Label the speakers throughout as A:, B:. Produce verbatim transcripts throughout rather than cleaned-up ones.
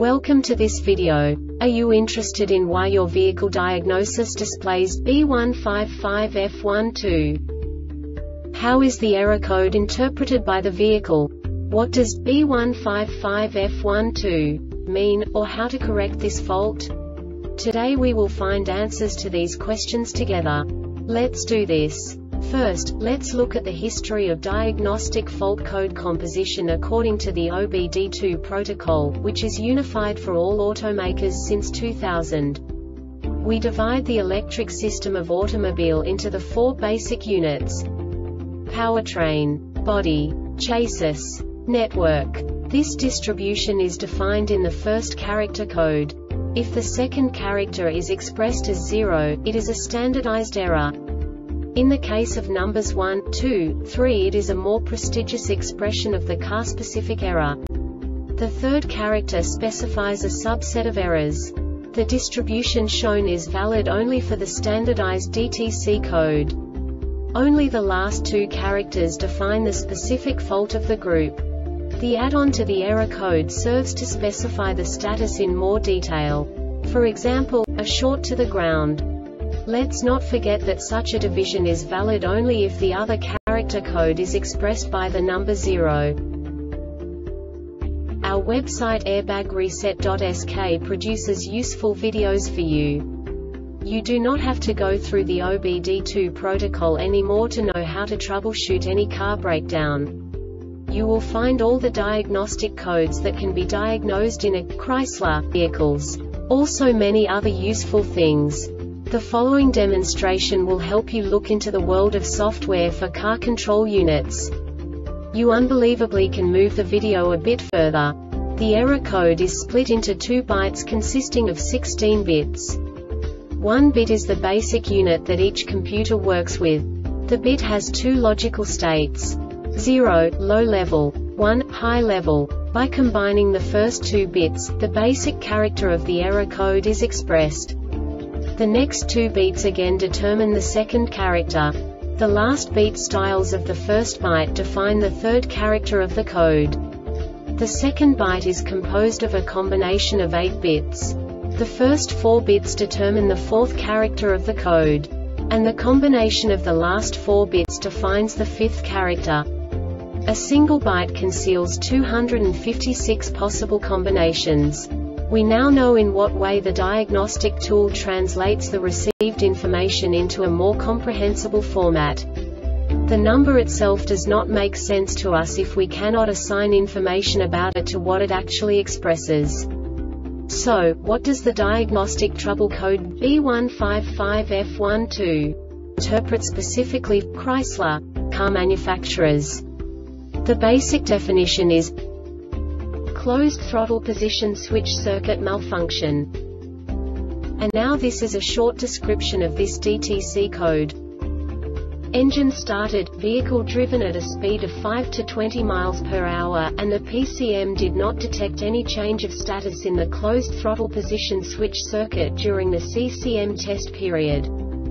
A: Welcome to this video. Are you interested in why your vehicle diagnosis displays B one five five F one two? How is the error code interpreted by the vehicle? What does B one five five F one two mean, or how to correct this fault? Today we will find answers to these questions together. Let's do this. First, let's look at the history of diagnostic fault code composition according to the O B D two protocol, which is unified for all automakers since two thousand. We divide the electric system of automobile into the four basic units: powertrain, body, chassis, network. This distribution is defined in the first character code. If the second character is expressed as zero, it is a standardized error. In the case of numbers one, two, three, it is a more prestigious expression of the car-specific error. The third character specifies a subset of errors. The distribution shown is valid only for the standardized D T C code. Only the last two characters define the specific fault of the group. The add-on to the error code serves to specify the status in more detail. For example, a short to the ground. Let's not forget that such a division is valid only if the other character code is expressed by the number zero. Our website airbag reset dot S K produces useful videos for you. You do not have to go through the O B D two protocol anymore to know how to troubleshoot any car breakdown. You will find all the diagnostic codes that can be diagnosed in a Chrysler vehicles. Also many other useful things. The following demonstration will help you look into the world of software for car control units. You unbelievably can move the video a bit further. The error code is split into two bytes consisting of sixteen bits. One bit is the basic unit that each computer works with. The bit has two logical states: zero, low level, one, high level. By combining the first two bits, the basic character of the error code is expressed. The next two beats again determine the second character. The last beat styles of the first byte define the third character of the code. The second byte is composed of a combination of eight bits. The first four bits determine the fourth character of the code. And the combination of the last four bits defines the fifth character. A single byte conceals two hundred fifty-six possible combinations. We now know in what way the diagnostic tool translates the received information into a more comprehensible format. The number itself does not make sense to us if we cannot assign information about it to what it actually expresses. So, what does the diagnostic trouble code B one five five F one two interpret specifically for Chrysler car manufacturers? The basic definition is closed throttle position switch circuit malfunction. And now this is a short description of this D T C code. Engine started, vehicle driven at a speed of five to twenty miles per hour, and the P C M did not detect any change of status in the closed throttle position switch circuit during the C C M test period.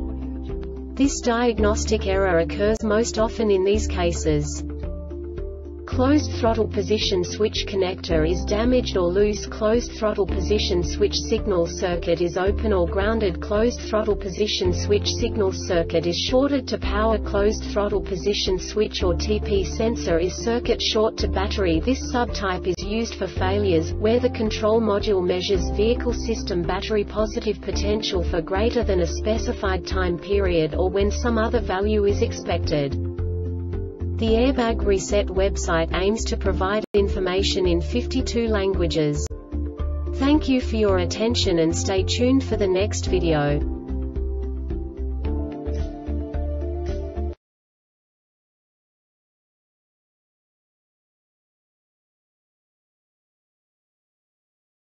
A: This diagnostic error occurs most often in these cases: closed throttle position switch connector is damaged or loose, closed throttle position switch signal circuit is open or grounded, closed throttle position switch signal circuit is shorted to power, closed throttle position switch or T P sensor is circuit short to battery. This subtype is used for failures where the control module measures vehicle system battery positive potential for greater than a specified time period or when some other value is expected. The Airbag Reset website aims to provide information in fifty-two languages. Thank you for your attention and stay tuned for the next video.